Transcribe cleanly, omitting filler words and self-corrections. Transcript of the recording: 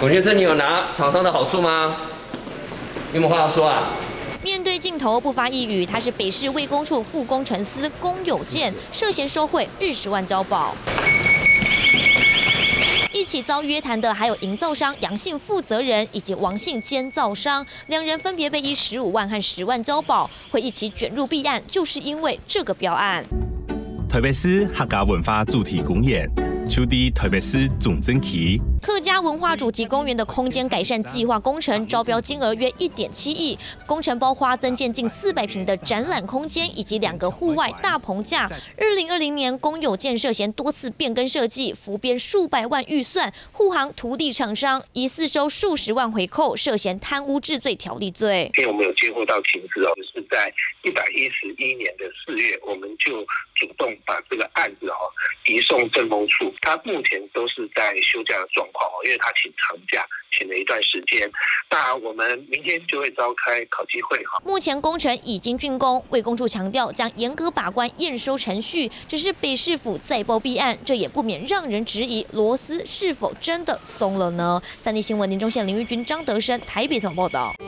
孔先生，你有拿厂商的好处吗？有没有话要说啊？ 面对镜头不发一语，他是北市卫工处副工程司龚友健，涉嫌收贿20万交保。一起遭约谈的还有营造商杨姓负责人以及王姓监造商，两人分别被以15万和10万交保，会一起卷入弊案，就是因为这个标案。 台北市客家文化主题公园，就地台北市总政区。 客家文化主题公园的空间改善计划工程招标金额约1.7亿，工程包括增建近400平的展览空间以及2个户外大棚架。2020年，龚友健涉嫌多次变更设计，浮编数百万预算，护航土地厂商，疑似收数十万回扣，涉嫌贪污治罪条例罪。 因为我们有接获到情资是在111年的4月，我们就主动把这个案子移送政风处，他目前都是在休假的状况。 因为他请长假，请了一段时间。那我们明天就会召开考绩会哈。 目前工程已经竣工，卫工处强调将严格把关验收程序。只是北市府再报弊案，这也不免让人质疑螺丝是否真的松了呢？3立新闻林忠宪、林玉君、张德生台北采访报道。